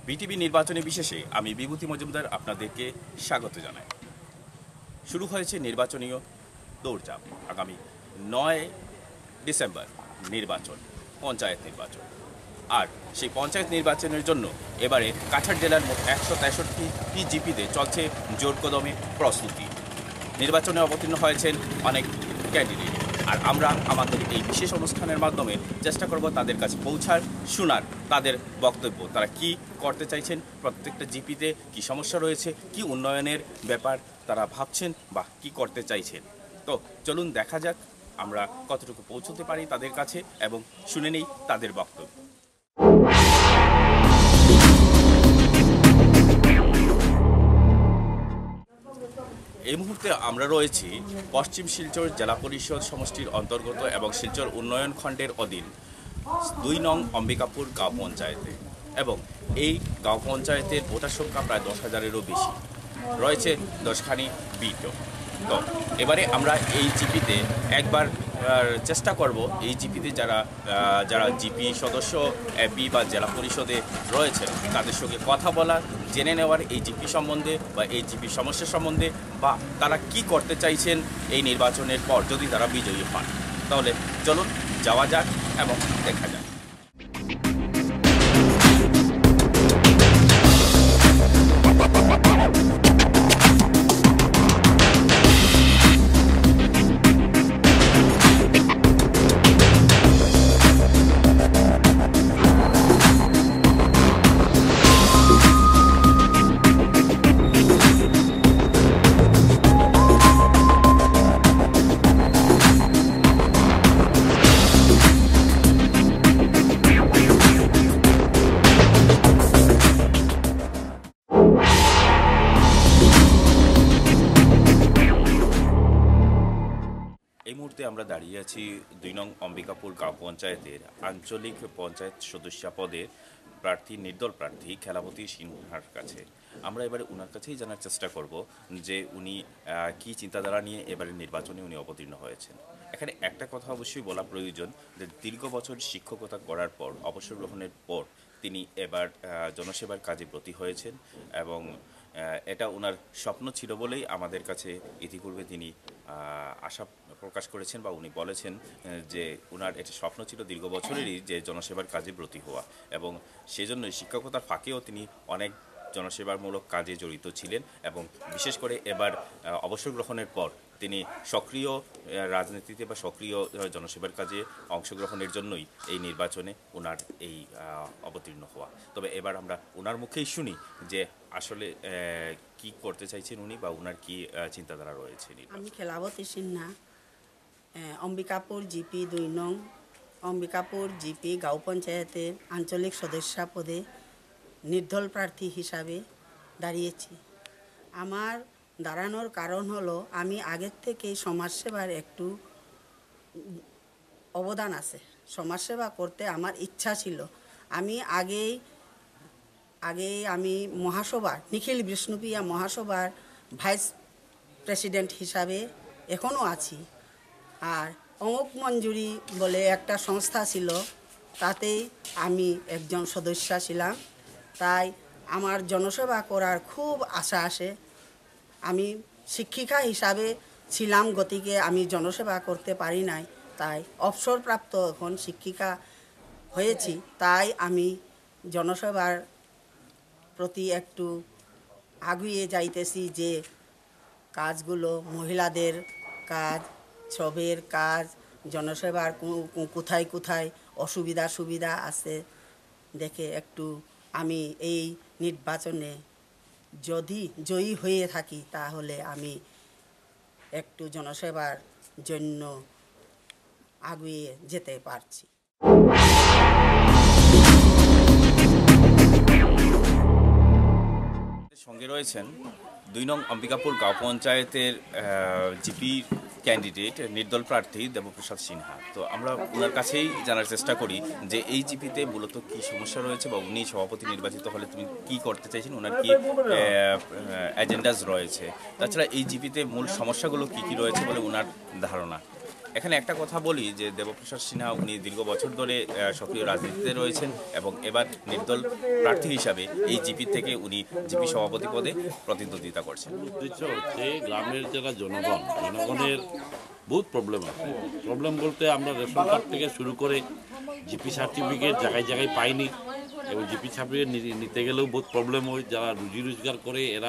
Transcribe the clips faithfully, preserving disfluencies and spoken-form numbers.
BTV নির্বাচনী বিশেষে আমি বিভূতি মজুমদার আপনাদেরকে স্বাগত জানাই। শুরু হয়েছে নির্বাচনীয় দৌড়ঝাঁপ। আগামী নয় ডিসেম্বর নির্বাচন, পঞ্চায়েত নির্বাচন। আর সেই পঞ্চায়েত নির্বাচনের জন্য এবারে কাছাড় জেলার মোট একশো তেষট্টি জিপিতে চলছে জোর কদমে প্রস্তুতি। নির্বাচনে অবতীর্ণ হয়েছেন অনেক ক্যান্ডিডেট, আর আমরা আমাদের এই বিশেষ অনুষ্ঠানের মাধ্যমে চেষ্টা করব তাদের কাছে পৌঁছার, শোনার তাদের বক্তব্য। তারা কি করতে চাইছেন, প্রত্যেকটা জিপিতে কি সমস্যা রয়েছে, কি উন্নয়নের ব্যাপার তারা ভাবছেন বা কি করতে চাইছেন। তো চলুন দেখা যাক আমরা কতটুকু পৌঁছতে পারি তাদের কাছে এবং শুনে নেই তাদের বক্তব্য। এই মুহূর্তে আমরা রয়েছি পশ্চিম শিলচর জেলা পরিষদ সমষ্টির অন্তর্গত এবং শিলচর উন্নয়ন খণ্ডের অধীন দুই নং অম্বিকাপুর গাঁও পঞ্চায়েতে, এবং এই গাঁও পঞ্চায়েতের ভোটার সংখ্যা প্রায় দশ হাজারেরও বেশি, রয়েছে দশখানি বিটও। তো এবারে আমরা এই জিপিতে একবার চেষ্টা করব এই জিপিতে যারা যারা জিপি সদস্য, এপি বা জেলা পরিষদে রয়েছেন তাদের সঙ্গে কথা বলার, জেনে নেওয়ার এই জিপি সম্বন্ধে বা এই জিপি সমস্যা সম্বন্ধে, বা তারা কি করতে চাইছেন এই নির্বাচনের পর যদি তারা বিজয়ী হন। তাহলে চলুন যাওয়া যাক এবং দেখা যাক। এই মুহূর্তে আমরা দাঁড়িয়ে আছি দুই নং অম্বিকাপুর গাঁও পঞ্চায়েতের আঞ্চলিক পঞ্চায়েত সদস্য পদে প্রার্থী, নির্দল প্রার্থী খেলাবতী সিনহার কাছে। আমরা এবারে ওনার কাছেই জানার চেষ্টা করব যে উনি কি চিন্তাধারা নিয়ে এবারে নির্বাচনে উনি অবতীর্ণ হয়েছেন। এখানে একটা কথা অবশ্যই বলা প্রয়োজন যে দীর্ঘ বছর শিক্ষকতা করার পর, অবসর গ্রহণের পর তিনি এবার জনসেবার কাজে ব্রতী হয়েছেন, এবং এটা ওনার স্বপ্ন ছিল বলেই আমাদের কাছে ইতিপূর্বে তিনি আশা প্রকাশ করেছেন বা উনি বলেছেন যে ওনার এটা স্বপ্ন ছিল দীর্ঘ বছরেরই যে জনসেবার কাজে ব্রতী হওয়া, এবং সেজন্যই শিক্ষকতার ফাঁকেও তিনি অনেক জনসেবামূলক কাজে জড়িত ছিলেন, এবং বিশেষ করে এবার অবসর গ্রহণের পর তিনি সক্রিয় রাজনীতিতে বা সক্রিয় জনসেবার কাজে অংশগ্রহণের জন্যই এই নির্বাচনে ওনার এই অবতীর্ণ হওয়া। তবে এবার আমরা ওনার মুখেই শুনি যে আসলে কি করতে চাইছেন উনি বা ওনার কি চিন্তাধারা রয়েছে। আমি খেলাবতী সিনহা, অম্বিকাপুর জিপি দুই নং অম্বিকাপুর জিপি গাঁও পঞ্চায়েতের আঞ্চলিক সদস্য পদে নির্দল প্রার্থী হিসাবে দাঁড়িয়েছি। আমার দাঁড়ানোর কারণ হলো আমি আগের থেকেই সমাজসেবার একটু অবদান আছে, সমাজসেবা করতে আমার ইচ্ছা ছিল। আমি আগেই আগেই আমি মহাসভার নিখিল বিষ্ণুপ্রিয়া মহাসভার ভাইস প্রেসিডেন্ট হিসাবে এখনও আছি। আর অমুক মঞ্জুরি বলে একটা সংস্থা ছিল, তাতেই আমি একজন সদস্য ছিলাম। তাই আমার জনসেবা করার খুব আশা আসে। আমি শিক্ষিকা হিসাবে ছিলাম, গতিকে আমি জনসেবা করতে পারি নাই, তাই অবসরপ্রাপ্ত এখন শিক্ষিকা হয়েছি। তাই আমি জনসেবার প্রতি একটু আগিয়ে যাইতেছি, যে কাজগুলো মহিলাদের কাজ, সবের কাজ, জনসেবার কোথায় কোথায় অসুবিধা সুবিধা আছে দেখে একটু আমি এই নির্বাচনে যদি জয়ী হয়ে থাকি তাহলে আমি একটু জনসেবার জন্য আগিয়ে যেতে পারছি। সঙ্গে রয়েছেন দুই নং অম্বিকাপুর গাঁও পঞ্চায়েতের জিপি ক্যান্ডিডেট, নির্দল প্রার্থী দেবপ্রসাদ সিনহা। তো আমরা ওনার কাছেই জানার চেষ্টা করি যে এই জিপিতে মূলত কি সমস্যা রয়েছে বা উনি সভাপতি নির্বাচিত হলে তুমি কি করতে চাইছেন, ওনার কি এজেন্ডাস রয়েছে, তাছাড়া এই জিপিতে মূল সমস্যাগুলো কি কি রয়েছে বলে ওনার ধারণা। এখানে একটা কথা বলি যে দেবপ্রসাদ সিনহা উনি দীর্ঘ বছর ধরে আহ, সক্রিয় রাজনীতিতে রয়েছেন এবং এবার নির্দল প্রার্থী হিসাবে এই জিপি থেকে উনি জিপি সভাপতি পদে প্রতিদ্বন্দ্বিতা করছেন। উদ্দেশ্য হচ্ছে গ্রামের যারা জনগণ জনগণের বহুত প্রবলেম আছে। প্রবলেম বলতে আমরা রেশন কার্ড থেকে শুরু করে জিপি সার্টিফিকেট জায়গায় জায়গায় পাইনি, এবং জিপি সার্টিফিকেট নিতে গেলেও বহুত প্রবলেম হয়। যারা রুজি রোজগার করে এরা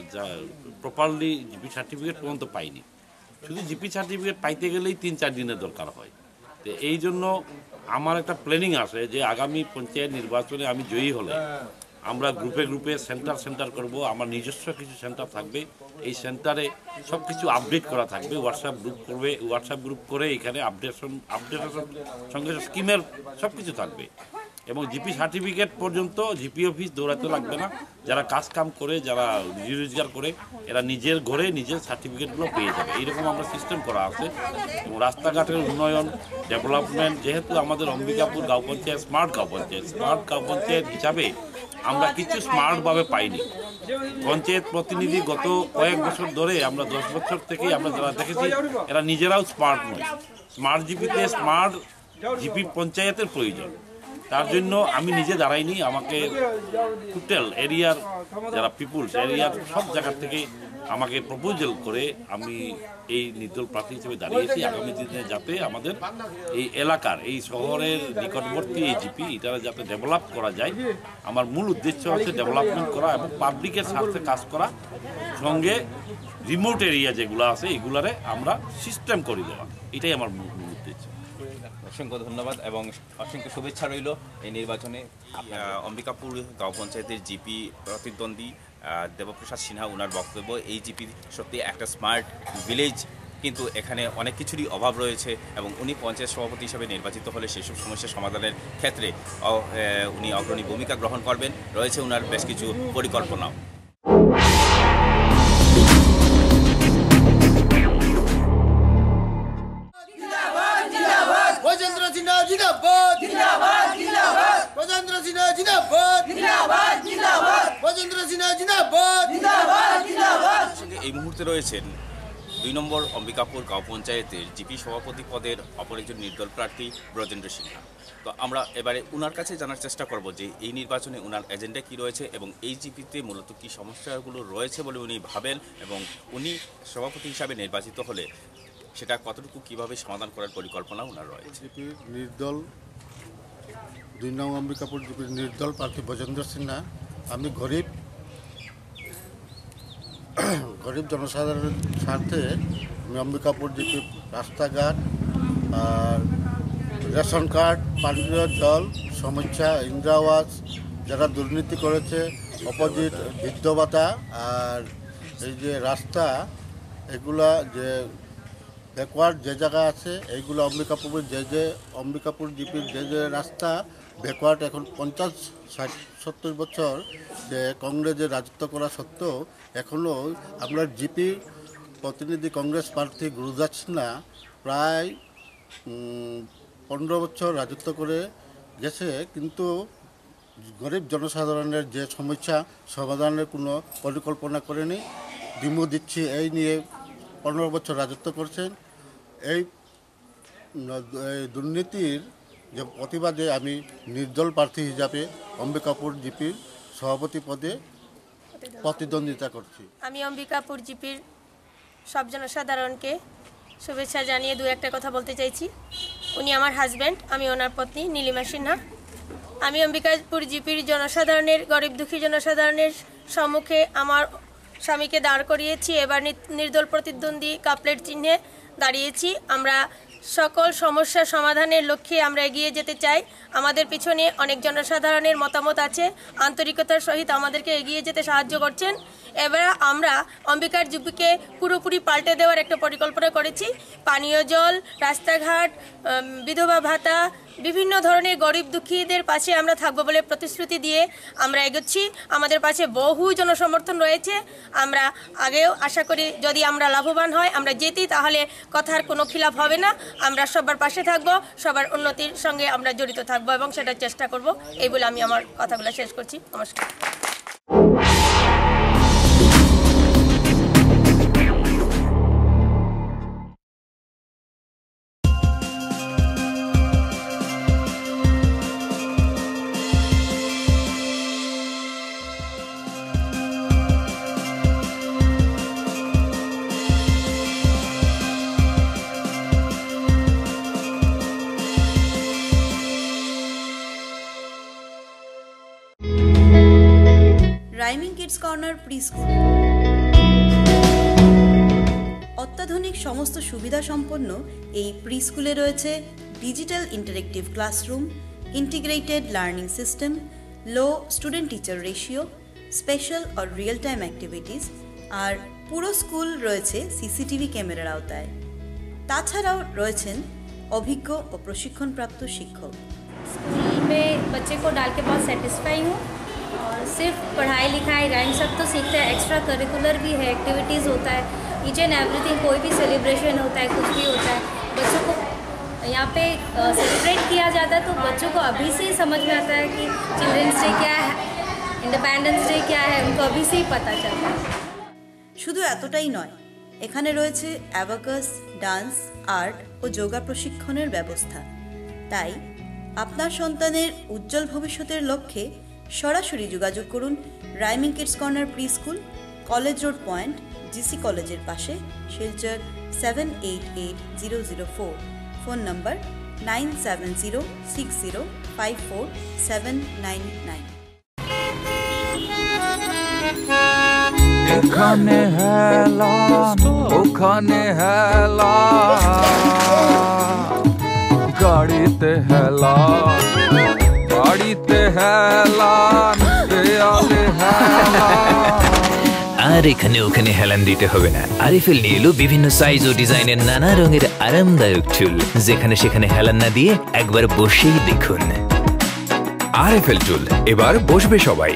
প্রপারলি জিপি সার্টিফিকেট পর্যন্ত পায়নি। শুধু জিপি সার্টিফিকেট পাইতে গেলেই তিন চার দিনের দরকার হয়। তো এই জন্য আমার একটা প্ল্যানিং আছে যে আগামী পঞ্চায়েত নির্বাচনে আমি জয়ী হলে আমরা গ্রুপে গ্রুপে সেন্টার সেন্টার করব। আমার নিজস্ব কিছু সেন্টার থাকবে, এই সেন্টারে সব কিছু আপডেট করা থাকবে। হোয়াটসঅ্যাপ গ্রুপ করবে, হোয়াটসঅ্যাপ গ্রুপ করে এখানে আপডেশন আপডেটেশন সঙ্গে স্কিমের সব কিছু থাকবে। এবং জিপি সার্টিফিকেট পর্যন্ত জিপি অফিস দৌড়াতে লাগবে না। যারা কাজ কাম করে, যারা রুজি রোজগার করে, এরা নিজের ঘরে নিজের সার্টিফিকেটগুলো পেয়ে যাবে। এইরকম আমরা সিস্টেম করা আছে। এবং রাস্তাঘাটের উন্নয়ন ডেভেলপমেন্ট, যেহেতু আমাদের অম্বিকাপুর গাঁও পঞ্চায়েত স্মার্ট গাঁও পঞ্চায়েত স্মার্ট গাঁও পঞ্চায়েত হিসাবে আমরা কিছু স্মার্টভাবে পাইনি। পঞ্চায়েত প্রতিনিধি গত কয়েক বছর ধরে, আমরা দশ বছর থেকেই আমরা যারা দেখেছি এরা নিজেরাও স্মার্ট নয়। স্মার্ট জিপিতে স্মার্ট জিপি পঞ্চায়েতের প্রয়োজন। তার জন্য আমি নিজে দাঁড়াইনি, আমাকে টোটাল এরিয়ার যারা পিপুলস এরিয়ার সব জায়গার থেকে আমাকে প্রপোজাল করে আমি এই নির্দল প্রার্থী হিসেবে দাঁড়িয়েছি। আগামী দিনে যাতে আমাদের এই এলাকার এই শহরের নিকটবর্তী এই জিপি এটা যাতে ডেভেলপ করা যায়। আমার মূল উদ্দেশ্য হচ্ছে ডেভেলপমেন্ট করা এবং পাবলিকের স্বার্থে কাজ করা, সঙ্গে রিমোট এরিয়া যেগুলো আছে এগুলারে আমরা সিস্টেম করে দেওয়া। এটাই আমার মূল উদ্দেশ্য। অসংখ্য ধন্যবাদ এবং অসংখ্য শুভেচ্ছা রইল এই নির্বাচনে। অম্বিকাপুর গাঁও পঞ্চায়েতের জিপি প্রতিদ্বন্দ্বী দেবপ্রসাদ সিনহা, ওনার বক্তব্য এই জিপি সত্যি একটা স্মার্ট ভিলেজ, কিন্তু এখানে অনেক কিছুরই অভাব রয়েছে এবং উনি পঞ্চায়েত সভাপতি হিসেবে নির্বাচিত হলে সেসব সমস্যা সমাধানের ক্ষেত্রে উনি অগ্রণী ভূমিকা গ্রহণ করবেন। রয়েছে ওনার বেশ কিছু পরিকল্পনাও। এই মুহূর্তে রয়েছেন দুই নম্বর অম্বিকাপুর গাঁও পঞ্চায়েতের জিপি সভাপতি পদের অপর একজন নির্দল প্রার্থী ব্রজেন্দ্র সিনহা। তো আমরা এবারে ওনার কাছে জানার চেষ্টা করব যে এই নির্বাচনে ওনার এজেন্ডা কী রয়েছে এবং এই জিপিতে মূলত কী সমস্যাগুলো রয়েছে বলে উনি ভাবেন, এবং উনি সভাপতি হিসাবে নির্বাচিত হলে সেটা কতটুকু কীভাবে সমাধান করার পরিকল্পনা ওনার রয়েছে। জিপির নির্দল দুই নং অম্বিকাপুর জিপির নির্দল প্রার্থী ব্রজেন্দ্র সিনহা। আমি গরিব গরিব জনসাধারণের স্বার্থে আমি অম্বিকাপুর জিপির রাস্তাঘাট আর রেশন কার্ড, পানীয় জল সমস্যা, ইন্দিরা আবাস, যারা দুর্নীতি করেছে, অপোজিট বৃদ্ধ ভাতা, আর এই যে রাস্তা, এগুলা যে ব্যাকওয়ার্ড যে জায়গা আছে এইগুলো অম্বিকাপুর যে যে অম্বিকাপুর জিপির যে যে রাস্তা ব্যাকওয়ার্ড, এখন পঞ্চাশ ষাট সত্তর বছর যে কংগ্রেসের রাজত্ব করা সত্ত্বেও এখনও আমরা জিপির প্রতিনিধি কংগ্রেস প্রার্থী গুরুদাস সিনহা প্রায় পনেরো বছর রাজত্ব করে গেছে, কিন্তু গরিব জনসাধারণের যে সমস্যা সমাধানের কোনো পরিকল্পনা করেনি। ডিমো দিচ্ছি এই নিয়ে পনেরো বছর রাজত্ব করছেন। এই দুর্নীতির যে প্রতিবাদে আমি নির্দল প্রার্থী হিসাবে অম্বিকাপুর জিপির সভাপতি পদে প্রতিদ্বন্দ্বিতা করছি। আমি অম্বিকাপুর জিপির সব জনসাধারণকে শুভেচ্ছা জানিয়ে দু একটা কথা বলতে চাইছি। উনি আমার হাজব্যান্ড, আমি ওনার পত্নী নীলিমা সিনহা। আমি অম্বিকাপুর জিপির জনসাধারণের, গরিব দুঃখী জনসাধারণের সম্মুখে আমার স্বামীকে দাঁড় করিয়েছি। এবার নির্দল প্রতিদ্বন্দ্বী কাপলেট চিহ্নে দাঁড়িয়েছি। আমরা সকল সমস্যা সমাধানের লক্ষ্যে আমরা এগিয়ে যেতে চাই। আমাদের পিছনে অনেক জনসাধারণের মতামত আছে, আন্তরিকতার সহিত আমাদেরকে এগিয়ে যেতে সাহায্য করছেন। এবার আমরা অম্বিকার জিপিকে পুরোপুরি পাল্টে দেওয়ার একটা পরিকল্পনা করেছি। পানীয় জল, রাস্তাঘাট, বিধবা ভাতা, বিভিন্ন ধরনের গরিব দুঃখীদের পাশে আমরা থাকবো বলে প্রতিশ্রুতি দিয়ে আমরা এগোচ্ছি। আমাদের পাশে বহু জনসমর্থন রয়েছে। আমরা আগেও আশা করি যদি আমরা লাভবান হয়, আমরা যেতে, তাহলে কথার কোনো খিলাফ হবে না। আমরা সবার পাশে থাকবো, সবার উন্নতির সঙ্গে আমরা জড়িত থাকবো এবং সেটার চেষ্টা করব। এই বলে আমি আমার কথাগুলো শেষ করছি। নমস্কার। Kids corner pre school. অত্যাধুনিক সমস্ত সুবিধা সম্পন্ন এই প্রি স্কুলে রয়েছে digital interactive classroom, integrated learning system, low student teacher ratio, special আর রিয়েল টাইম অ্যাক্টিভিটিস, আর পুরো স্কুল রয়েছে সিসিটিভি ক্যামেরার আওতায়। তাছাড়াও রয়েছেন অভিজ্ঞ ও প্রশিক্ষণপ্রাপ্ত শিক্ষক। स्कूल में बच्चे को डाल के बहुत सेटिस्फाई हूँ और सिर्फ पढ़ाई लिखाई राइम सब तो सीखते हैं, एक्स्ट्रा करिकुलर भी है, एक्टिविटीज़ होता है, ईच एंड एवरीथिंग, कोई भी सेलिब्रेशन होता है, कुछ भी होता है, बच्चों को यहाँ पे सेलिब्रेट किया जाता है, तो बच्चों को अभी से ही समझ में आता है कि चिल्ड्रंस डे क्या है, इंडिपेंडेंस डे क्या है, उनको अभी से ही पता चलता है। শুধু এতটাই নয়, এখানে রয়েছে অ্যাবাকাস, ডান্স, আর্ট ও যোগা প্রশিক্ষণের ব্যবস্থা। তাই আপনার সন্তানের উজ্জ্বল ভবিষ্যতের লক্ষ্যে সরাসরি যোগাযোগ করুন rhyming kids corner pre school, college road point, GC কলেজের পাশে, Silchar seven eight eight zero zero four. Phone number nine seven zero six zero five four seven nine nine. এখানে হেলা ওখানে হেলা, গাড়িতে হেলা বাড়িতে হেলা, দেয়ালে হেলা। আর এখানে ওখানে হেলান দিতে হবে না। আরএফএল নিয়ে এলো বিভিন্ন সাইজ ও ডিজাইনের নানা রঙের আরামদায়ক চুল, যেখানে সেখানে হেলান না দিয়ে একবার বসেই দেখুন। আরএফএল চুল, এবার বসবে সবাই।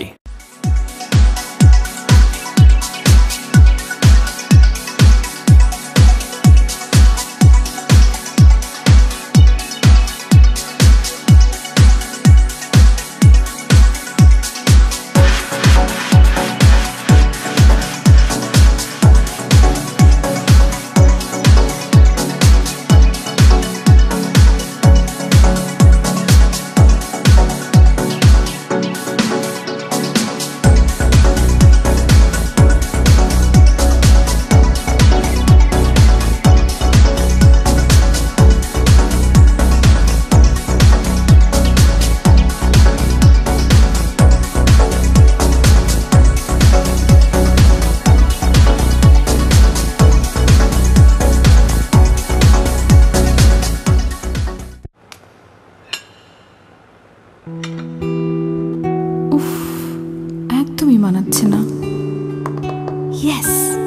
উফ, একদমই মানাচ্ছে না। ইয়েস,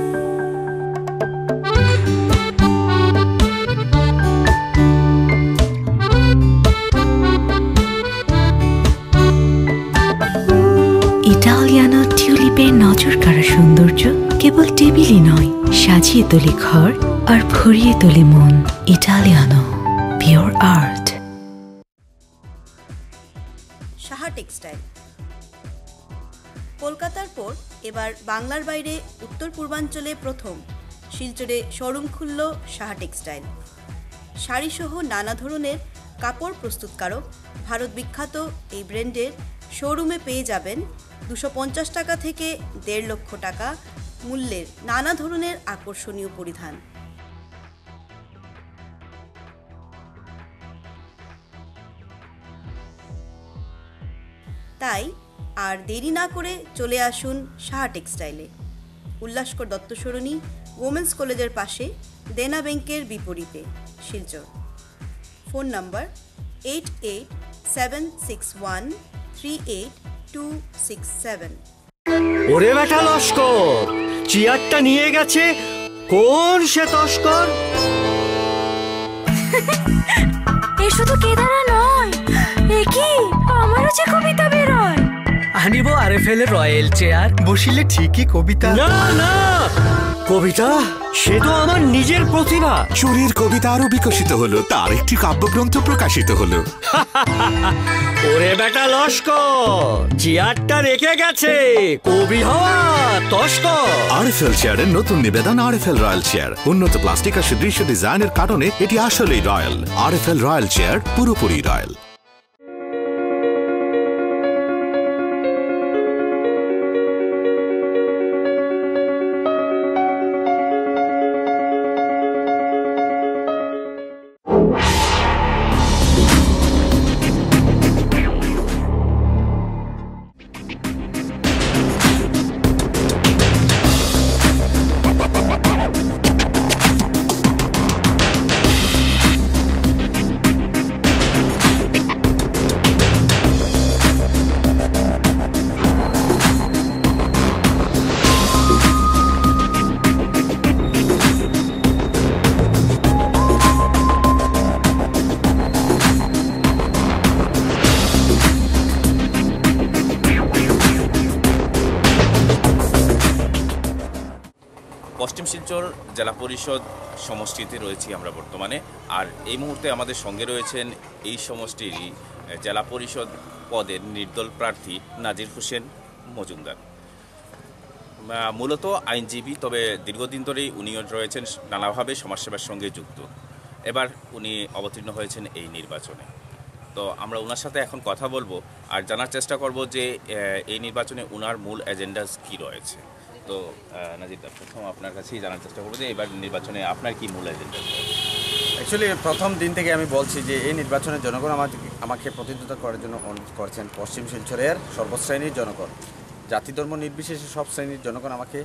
ইটালিয়ানো টিউলিপের নজর কাড়া সৌন্দর্য কেবল টেবিলই নয়, সাজিয়ে তোলে ঘর আর ভরিয়ে তোলে মন। ইটালিয়ানো, পিওর আর্ট। সাহা টেক্সটাইল। কলকাতার পর এবার বাংলার বাইরে উত্তর পূর্বাঞ্চলে প্রথম শিলচরে শোরুম খুলল সাহা টেক্সটাইল। শাড়িসহ নানা ধরনের কাপড় প্রস্তুতকারক ভারত বিখ্যাত এই ব্র্যান্ডের শোরুমে পেয়ে যাবেন দুশো পঞ্চাশ টাকা থেকে দেড় লক্ষ টাকা মূল্যের নানা ধরনের আকর্ষণীয় পরিধান। তাই আর দেরি না করে চলে আসুন সাহা টেক্সটাইলে। উল্লাসকর দত্ত সরণি ওমেন্স কলেজের পাশে, দেনা ব্যাংকের বিপরীতে, Silchar. Phone number eight eight seven six one three eight two six seven. ওরে বেটা লস্কর, চেয়ারটা নিয়ে গেছে কোন সে তস্কর? এ শুধু কেদারা নয়, এ কি আমারও যে কবিতা বেরোয়। আনিব আরএফএল এর রয়্যাল চেয়ার, বসিলে ঠিকই কবিতা। না না, কবিতা সে তো আমার নিজের প্রতিভা। চুরির কবিতা আরো বিকশিত হলো, তার একটি কাব্যগ্রন্থ প্রকাশিত হলো। ওরে বেটা লস্কর, চেয়ারটা রেখে গেছে কবি হওয়া তস্কর। আরএফএল চেয়ারের নতুন নিবেদন আরএফএল রয়্যাল চেয়ার। উন্নত প্লাস্টিক আর সুদৃশ্য ডিজাইনের কারণে এটি আসলেই রয়্যাল। আরএফএল রয়্যাল চেয়ার, পুরোপুরি রয়্যাল। জেলা পরিষদ সমষ্টিতে রয়েছি আমরা বর্তমানে। আর এই মুহূর্তে আমাদের সঙ্গে রয়েছেন এই সমষ্টিরই জেলা পরিষদ পদের নির্দল প্রার্থী নাজির হোসেন মজুমদার। মূলত আইনজীবী, তবে দীর্ঘদিন ধরেই উনিও রয়েছেন নানাভাবে সমাজসেবার সঙ্গে যুক্ত। এবার উনি অবতীর্ণ হয়েছেন এই নির্বাচনে। তো আমরা ওনার সাথে এখন কথা বলবো আর জানার চেষ্টা করব যে এই নির্বাচনে ওনার মূল এজেন্ডাস কী রয়েছে। তো নাজির দা, প্রথম আপনার কাছেই জানার চেষ্টা করবো যে এবার নির্বাচনে আপনার কি মূল এজেন্ডা? অ্যাকচুয়ালি প্রথম দিন থেকে আমি বলছি যে এই নির্বাচনে জনগণ আমাকে আমাকে প্রতিদ্বন্দ্বিতা করার জন্য অনুরোধ করছেন। পশ্চিম শিলচরের সর্বশ্রেণীর জনগণ, জাতি ধর্ম নির্বিশেষে সব শ্রেণীর জনগণ আমাকে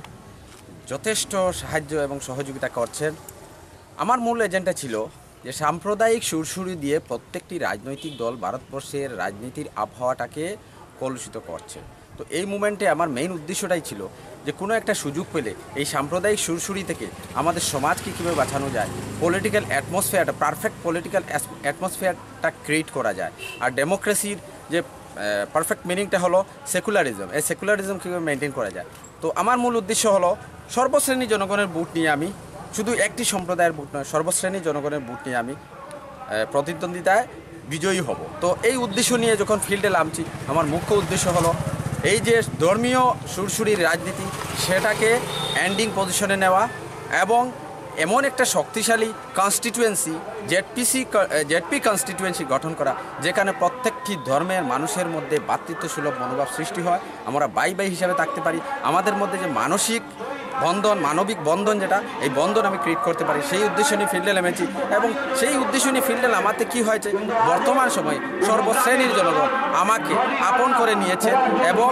যথেষ্ট সাহায্য এবং সহযোগিতা করছেন। আমার মূল এজেন্ডা ছিল যে সাম্প্রদায়িক সুরসুরি দিয়ে প্রত্যেকটি রাজনৈতিক দল ভারতবর্ষের রাজনীতির আবহাওয়াটাকে কলুষিত করছে। তো এই মুভমেন্টে আমার মেইন উদ্দেশ্যটাই ছিল যে কোনো একটা সুযোগ পেলে এই সাম্প্রদায়িক সুরসুরি থেকে আমাদের সমাজকে কীভাবে বাঁচানো যায়, পলিটিক্যাল অ্যাটমসফিয়ারটা পারফেক্ট পলিটিক্যাল অ্যাটমসফিয়ারটা ক্রিয়েট করা যায়। আর ডেমোক্রেসির যে পারফেক্ট মিনিংটা হলো সেকুলারিজম, এই সেকুলারিজম কীভাবে মেনটেন করা যায়। তো আমার মূল উদ্দেশ্য হলো সর্বশ্রেণী জনগণের ভোট নিয়ে আমি, শুধু একটি সম্প্রদায়ের ভোট নয়, সর্বশ্রেণী জনগণের ভোট নিয়ে আমি প্রতিদ্বন্দ্বিতায় বিজয়ী হব। তো এই উদ্দেশ্য নিয়ে যখন ফিল্ডে নামছি, আমার মুখ্য উদ্দেশ্য হলো এই যে ধর্মীয় সুরসুরির রাজনীতি সেটাকে এন্ডিং পজিশনে নেওয়া এবং এমন একটা শক্তিশালী কনস্টিটুয়েন্সি জেডপিসি জেডপি কনস্টিটুয়েন্সি গঠন করা যেখানে প্রত্যেকটি ধর্মের মানুষের মধ্যে ভ্রাতৃত্বসুলভ মনোভাব সৃষ্টি হয়, আমরা বাই বাই হিসাবে থাকতে পারি, আমাদের মধ্যে যে মানসিক বন্ধন, মানবিক বন্ধন, যেটা এই বন্ধন আমি ক্রিয়েট করতে পারি, সেই উদ্দেশ্য নিয়ে ফিল্ডে নেমেছি। এবং সেই উদ্দেশ্য নিয়ে ফিল্ডে নামাতে কী হয়েছে, বর্তমান সময়ে সর্বশ্রেণীর জনগণ আমাকে আপন করে নিয়েছে এবং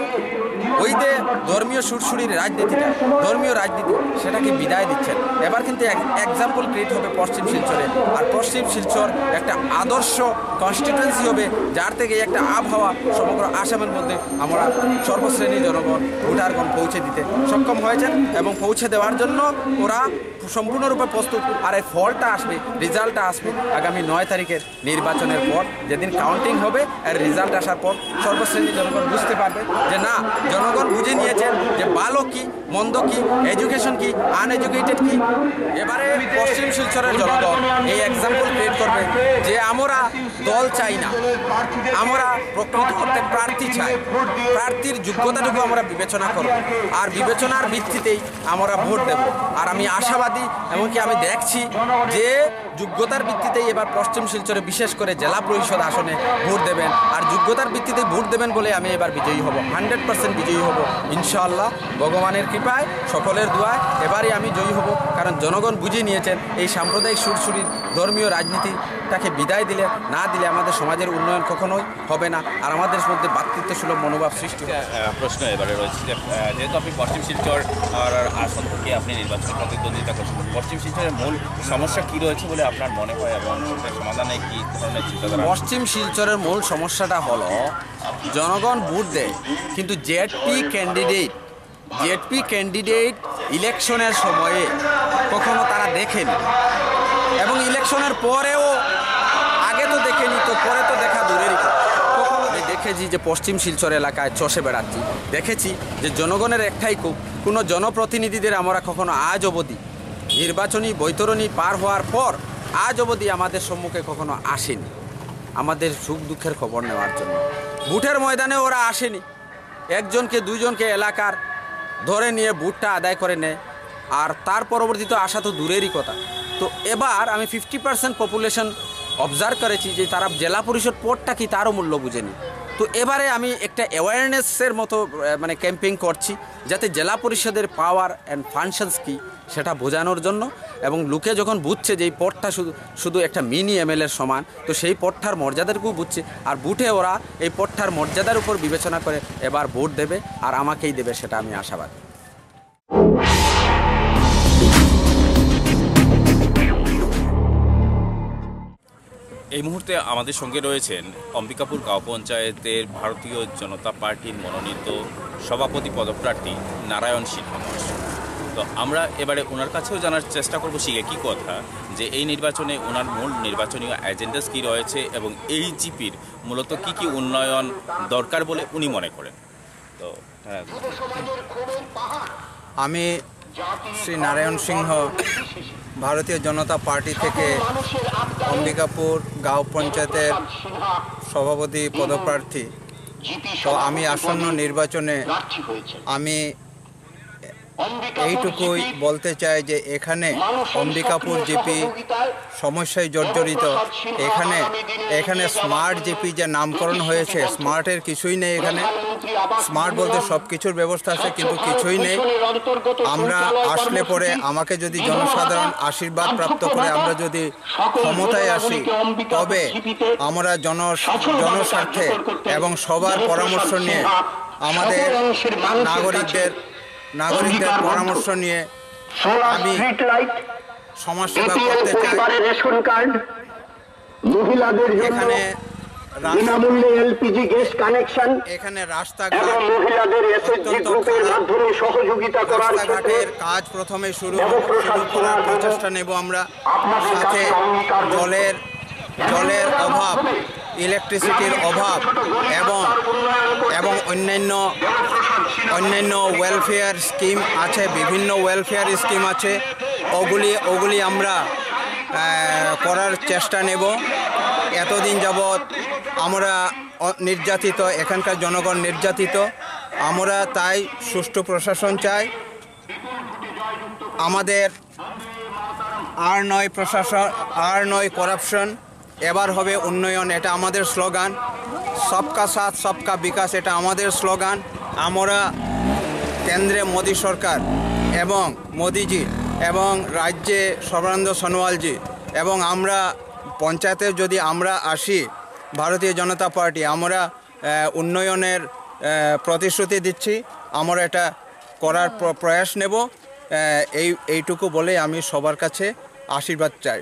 ওই যে ধর্মীয় সুরসুরির রাজনীতিটা, ধর্মীয় রাজনীতি সেটাকে বিদায় দিচ্ছেন। এবার কিন্তু এক্সাম্পল ক্রিয়েট হবে পশ্চিম শিলচরে, আর পশ্চিম শিলচর একটা আদর্শ কনস্টিটুয়েন্সি হবে যার থেকে একটা আবহাওয়া সমগ্র আসামের মধ্যে আমরা সর্বশ্রেণীর জনগণ ভোটারগণ পৌঁছে দিতে সক্ষম হয়েছেন এবং পৌঁছে দেওয়ার জন্য ওরা সম্পূর্ণরূপে প্রস্তুত। আর এই ফলটা আসবে, রেজাল্টটা আসবে আগামী নয় তারিখের নির্বাচনের পর, যেদিন কাউন্টিং হবে। এর রেজাল্ট আসার পর সর্বশ্রেণীর জনগণ বুঝতে পারবে যে না, জনগণ বুঝে নিয়েছেন যে ভালো কি, মন্দ কি, এডুকেশন কি, আনএডুকেটেড কি। এবারে পশ্চিম শিলচরের জনগণ এই এক্সাম্পল ক্রিয়েট করবে যে আমরা দল চাই না, আমরা প্রকৃত অর্থে প্রার্থী চাই। প্রার্থীর যোগ্যতাটুকু আমরা বিবেচনা করব আর বিবেচনার ভিত্তিতেই আমরা ভোট দেব। আর আমি আশাবাদী, এমনকি আমি দেখছি যে যোগ্যতার ভিত্তিতেই এবার পশ্চিম শিলচরে বিশেষ করে জেলা পরিষদ আসনে ভোট দেবেন। আর যোগ্যতার ভিত্তিতেই ভোট দেবেন বলে আমি এবার বিজয়ী হব, হান্ড্রেড পার্সেন্ট বিজয়ী হব ইনশাআল্লাহ। ভগবানের কৃপায়, সকলের দোয়ায় এবারই আমি জয়ী হব, কারণ জনগণ বুঝে নিয়েছেন এই সাম্প্রদায়িক সুরসুরির ধর্মীয় রাজনীতিটাকে বিদায় দিলে না দিলে আমাদের সমাজের উন্নয়ন কখনোই হবে না, আর আমাদের মধ্যে ভ্রাতৃত্বসুলভ মনোভাব সৃষ্টি হবে। প্রশ্ন এবারে রয়েছে যে যেহেতু আপনি পশ্চিম শিলচর আসন থেকে আপনি নির্বাচন প্রতিদ্বন্দ্বিতা করছেন, পশ্চিম শিলচরের মূল সমস্যা কী রয়েছে বলে আপনার মনে হয় এবং সমাধানে কী ধরনের চিন্তাধারা? পশ্চিম শিলচরের মূল সমস্যাটা হলো জনগণ ভোট দেয় কিন্তু জেডপি ক্যান্ডিডেট জেডপি ক্যান্ডিডেট ইলেকশনের সময়ে কখনো তারা দেখেনি এবং ইলেকশনের পরেও আগে তো দেখেনি, তো পরে তো দেখা দূরেরই কথা। কখনো আমি দেখেছি যে পশ্চিম শিলচর এলাকায় চষে বেড়াচ্ছি, দেখেছি যে জনগণের একটাই খুব, কোনো জনপ্রতিনিধিদের আমরা কখনো আজ অবধি নির্বাচনী বৈতরণী পার হওয়ার পর আজ অবধি আমাদের সম্মুখে কখনো আসেনি আমাদের সুখ দুঃখের খবর নেওয়ার জন্য। ভোটের ময়দানে ওরা আসেনি, একজনকে দুইজনকে এলাকার ধরে নিয়ে ভোটটা আদায় করে নেয়, আর তার পরবর্তীতে আসা তো দূরেরই কথা। তো এবার আমি ফিফটি পার্সেন্ট পপুলেশন অবজার্ভ করেছি যে তারা জেলা পরিষদ পদটা কি তারও মূল্য বুঝেনি। তো এবারে আমি একটা অ্যাওয়ারনেসের মতো মানে ক্যাম্পেইন করছি যাতে জেলা পরিষদের পাওয়ার অ্যান্ড ফাংশনস কী সেটা বোঝানোর জন্য, এবং লোকে যখন বুঝছে যে এই পদটা শুধু শুধু একটা মিনি এমএলএর সমান, তো সেই পদটার মর্যাদাটুকু বুঝছে, আর বুথে ওরা এই পদটার মর্যাদার উপর বিবেচনা করে এবার ভোট দেবে আর আমাকেই দেবে, সেটা আমি আশাবাদী। এই মুহূর্তে আমাদের সঙ্গে রয়েছেন অম্বিকাপুর গাঁও পঞ্চায়েতের ভারতীয় জনতা পার্টির মনোনীত সভাপতি পদপ্রার্থী নারায়ণ সিনহা মহাশয়। তো আমরা এবারে ওনার কাছেও জানার চেষ্টা করব শিখে কী কথা যে এই নির্বাচনে ওনার মূল নির্বাচনীয় এজেন্ডাস কী রয়েছে এবং এই জিপির মূলত কী কী উন্নয়ন দরকার বলে উনি মনে করেন। তো আমি শ্রী নারায়ণ সিংহ ভারতীয় জনতা পার্টি থেকে অম্বিকাপুর গাঁও পঞ্চায়েতের সভাপতি পদপ্রার্থী। তো আমি আসন্ন নির্বাচনে আমি এইটুকুই বলতে চাই যে এখানে অম্বিকাপুর জিপি সমস্যায় জর্জরিত। এখানে এখানে স্মার্ট জিপি যে নামকরণ হয়েছে, স্মার্টের কিছুই নেই। এখানে স্মার্ট বলতে সব কিছুর ব্যবস্থা আছে, কিন্তু কিছুই নেই। আমরা আসলে পরে আমাকে যদি জনসাধারণ আশীর্বাদ প্রাপ্ত করে আমরা যদি ক্ষমতায় আসি, তবে আমরা জন জনস্বার্থে এবং সবার পরামর্শ নিয়ে আমাদের নাগরিকদের নাগরিকদের পরামর্শ নিয়ে আমি সমাজসেবা করতে চাই। এখানে বিনামূল্যে এলপিজি গ্যাস কানেকশন, এখানে রাস্তাঘাট অত্যন্ত খারাপ। রাস্তাঘাটের কাজ প্রথমে শুরু শুরু করার প্রচেষ্টা নেব আমরা। সাথে জলের জলের অভাব, ইলেকট্রিসিটির অভাব এবং এবং অন্যান্য অন্যান্য ওয়েলফেয়ার স্কিম আছে, বিভিন্ন ওয়েলফেয়ার স্কিম আছে, ওগুলি ওগুলি আমরা করার চেষ্টা নেব। এতদিন যাবৎ আমরা নির্যাতিত, এখানকার জনগণ নির্যাতিত। আমরা তাই সুষ্ঠু প্রশাসন চাই। আমাদের আর নয় প্রশাসন, আর নয় করাপশন, এবার হবে উন্নয়ন। এটা আমাদের স্লোগান। সবকা সাথ সবকা বিকাশ, এটা আমাদের স্লোগান। আমরা কেন্দ্রে মোদী সরকার এবং মোদিজি এবং রাজ্যে সর্বানন্দ সোনোয়ালজি এবং আমরা পঞ্চায়েতে যদি আমরা আসি ভারতীয় জনতা পার্টি, আমরা উন্নয়নের প্রতিশ্রুতি দিচ্ছি। আমরা এটা করার প্রয়াস নেব। এই এইটুকু বলে আমি সবার কাছে আশীর্বাদ চাই।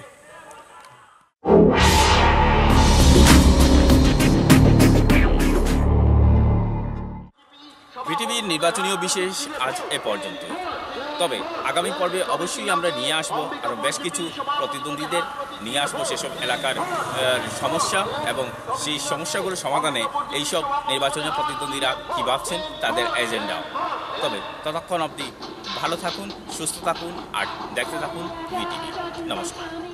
বিটিভির নির্বাচনীয় বিশেষ আজ এ পর্যন্ত। তবে আগামী পর্বে অবশ্যই আমরা নিয়ে আসব আরও বেশ কিছু প্রতিদ্বন্দ্বীদের, নিয়ে আসবো সেসব এলাকার সমস্যা এবং সেই সমস্যাগুলো সমাধানে এইসব নির্বাচনী প্রতিদ্বন্দ্বীরা কী ভাবছেন, তাদের এজেন্ডা। তবে ততক্ষণ অবধি ভালো থাকুন, সুস্থ থাকুন আর দেখতে থাকুন বিটিভি। নমস্কার।